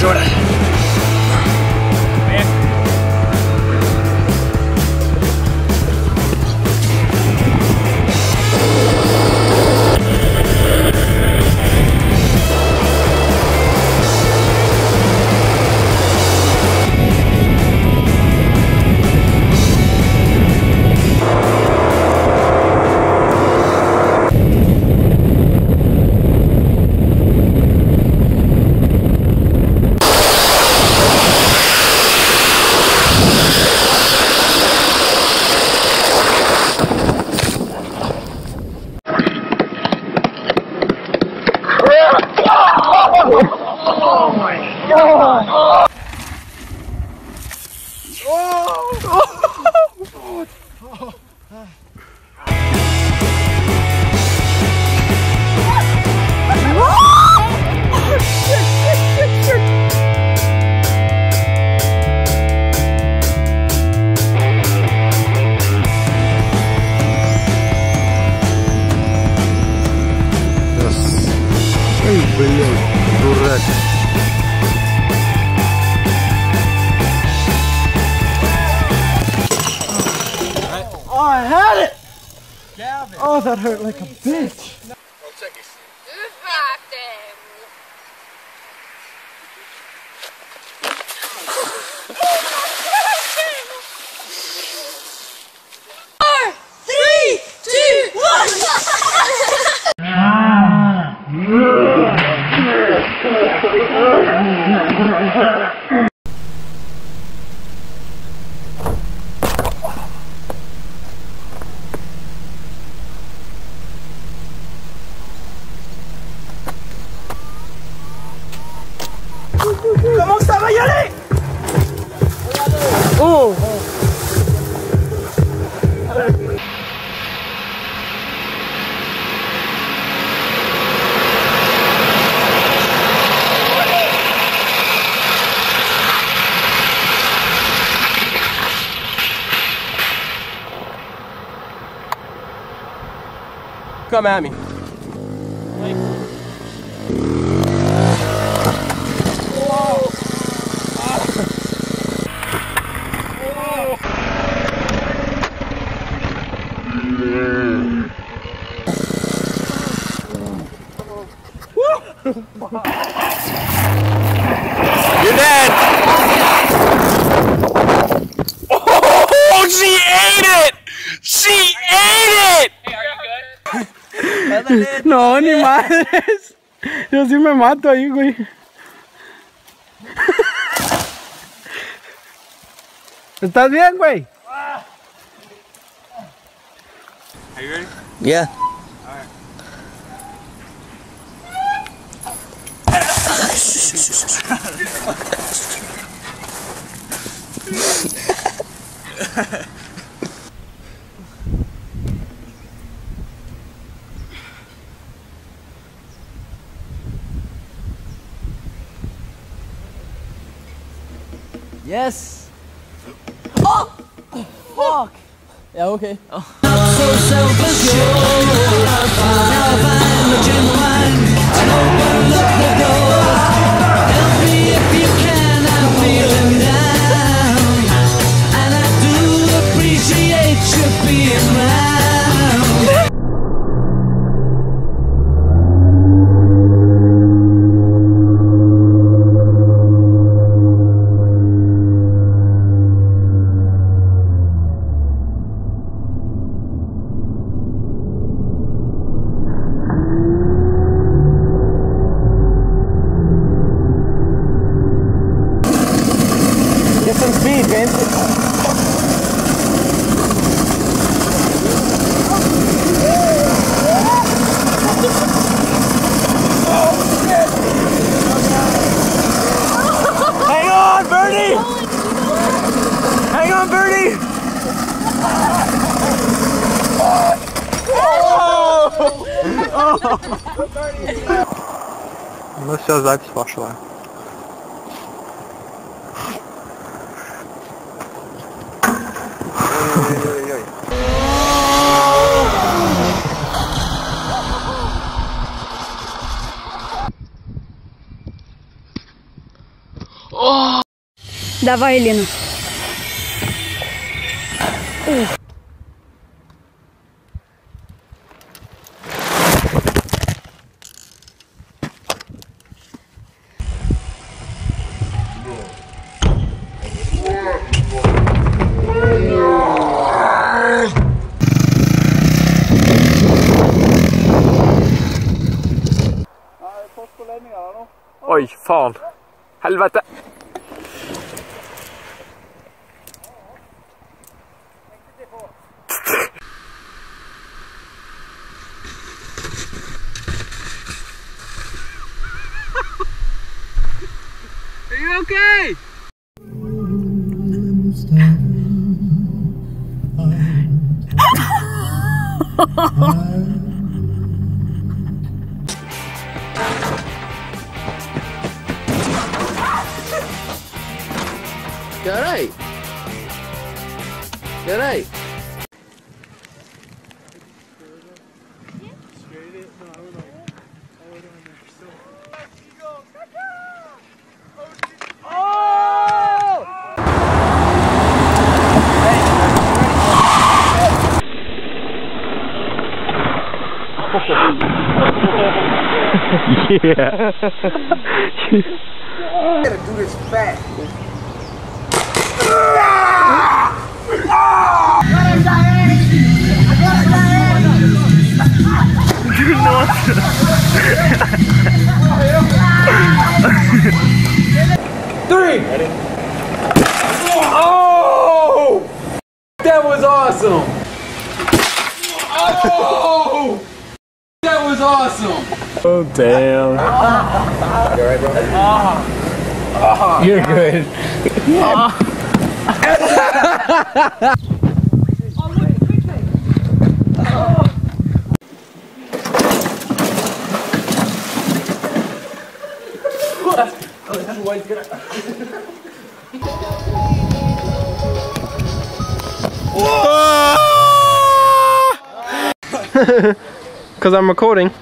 Llora. Oh my God! Oh, I had it! Gavin. Oh, that hurt like a bitch. Comment ça va y aller? Oh! Come at me. You're dead! Oh, she ate it! She ate it! Hey, are you good? No, ni madres. Yo sí me mato ahí, güey. ¿Estás bien, güey? Are you ready? Yeah. Alright. Yes. Oh! Fuck. Yeah, okay. Oh. So selfish, now find the genuine and overlook the door. Help me if you can, I'm feeling down, and I do appreciate you being round. Get some speed, man. Hang on, Birdie! Hang on, Birdie! Ну все, запись пошла. Давай, Лена. Oj, fan. Helvete. Are you okay? Caray! Caray! Yeah. Gotta do this fast. Three! Oh! That was awesome! Oh! That was awesome! Oh, damn. You alright, bro? You're good. Because I'm recording.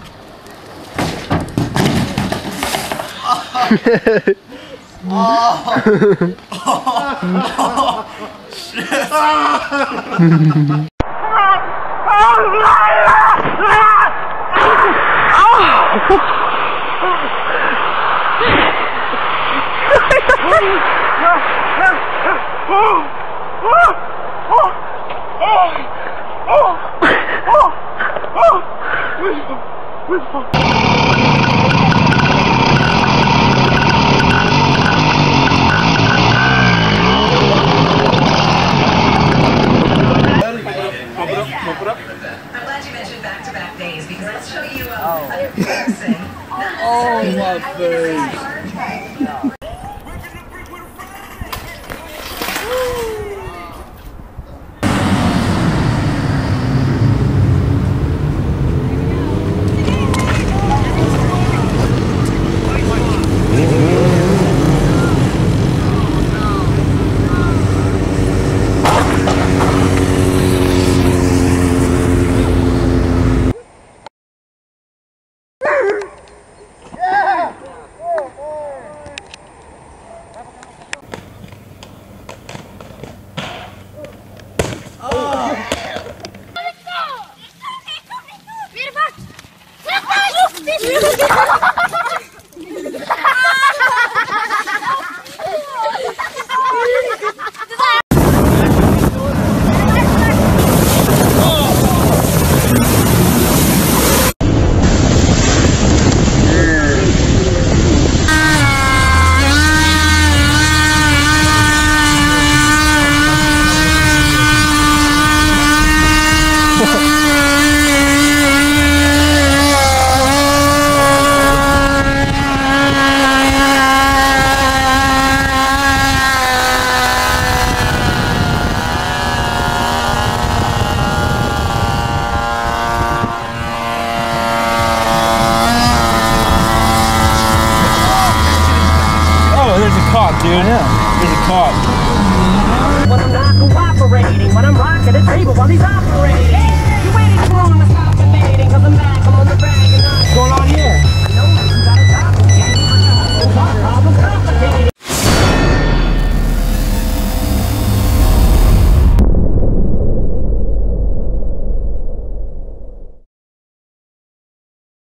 I'm glad you mentioned back-to-back days because I'll show you unboxing. Oh my face. Dude, there's a cop. When I'm not cooperating, when I'm rocking the table while he's operating. You waiting for him to stop debating, cause I'm back, I'm on the